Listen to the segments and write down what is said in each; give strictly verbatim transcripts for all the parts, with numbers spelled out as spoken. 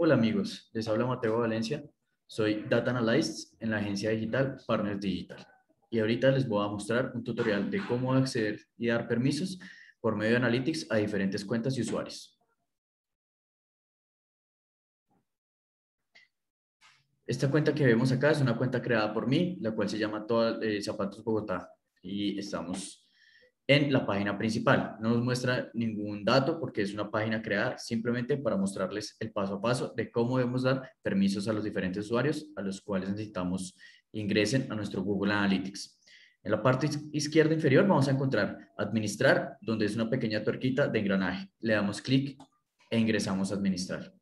Hola amigos, les habla Mateo Valencia, soy Data Analyst en la agencia digital Partners Digital y ahorita les voy a mostrar un tutorial de cómo acceder y dar permisos por medio de Analytics a diferentes cuentas y usuarios. Esta cuenta que vemos acá es una cuenta creada por mí, la cual se llama Toda- eh, Zapatos Bogotá y estamos en la página principal. No nos muestra ningún dato porque es una página creada simplemente para mostrarles el paso a paso de cómo debemos dar permisos a los diferentes usuarios a los cuales necesitamos ingresen a nuestro Google Analytics. En la parte izquierda inferior vamos a encontrar administrar, donde es una pequeña tuerquita de engranaje. Le damos clic e ingresamos a administrar.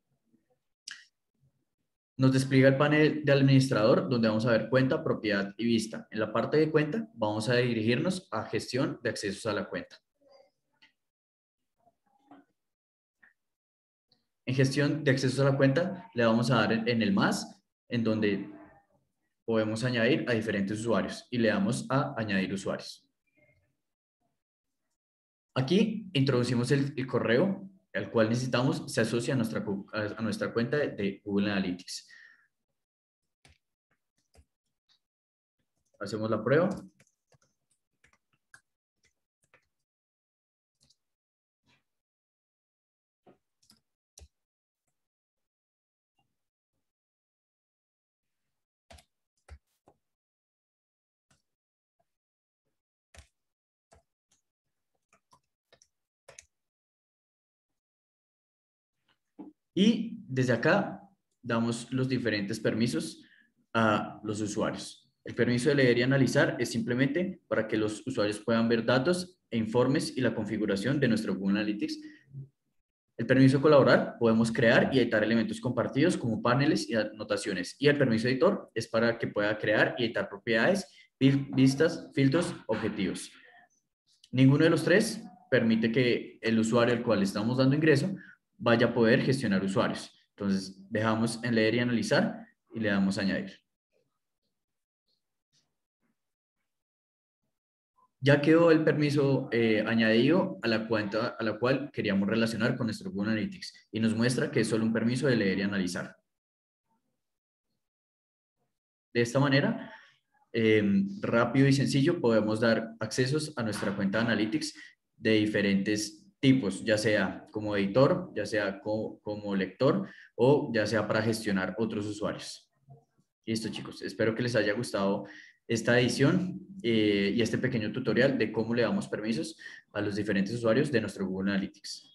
Nos despliega el panel de administrador donde vamos a ver cuenta, propiedad y vista. En la parte de cuenta vamos a dirigirnos a gestión de accesos a la cuenta. En gestión de accesos a la cuenta le vamos a dar en, en el más, en donde podemos añadir a diferentes usuarios y le damos a añadir usuarios. Aquí introducimos el, el correo al cual necesitamos se asocia a nuestra, a nuestra cuenta de, de Google Analytics. Hacemos la prueba. Y desde acá damos los diferentes permisos a los usuarios. El permiso de leer y analizar es simplemente para que los usuarios puedan ver datos e informes y la configuración de nuestro Google Analytics. El permiso de colaborar, podemos crear y editar elementos compartidos como paneles y anotaciones. Y el permiso editor es para que pueda crear y editar propiedades, vistas, filtros, objetivos. Ninguno de los tres permite que el usuario al cual estamos dando ingreso vaya a poder gestionar usuarios. Entonces, dejamos en leer y analizar y le damos a añadir. Ya quedó el permiso eh, añadido a la cuenta a la cual queríamos relacionar con nuestro Google Analytics y nos muestra que es solo un permiso de leer y analizar. De esta manera, eh, rápido y sencillo, podemos dar accesos a nuestra cuenta de Analytics de diferentes tipos, ya sea como editor, ya sea co como lector o ya sea para gestionar otros usuarios. Listo, chicos. Espero que les haya gustado esta edición eh, y este pequeño tutorial de cómo le damos permisos a los diferentes usuarios de nuestro Google Analytics.